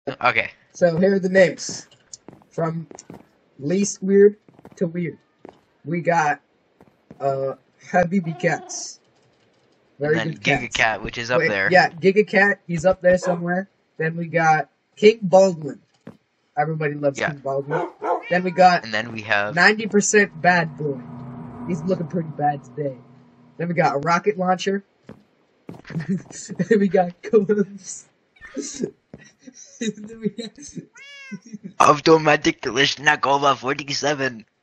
Okay. So here are the names. From least weird to weird. We got Habibi Cats. And Very then good cats. Giga which is up Wait, there. yeah, Giga Cat, he's up there somewhere. Then we got King Baldwin. Everybody loves Yeah. King Baldwin. Then we got And then we have 90% Bad Boy. He's looking pretty bad today. Then we got a rocket launcher. Then we got gloves. Then we got Automatic Kalashnikova 47.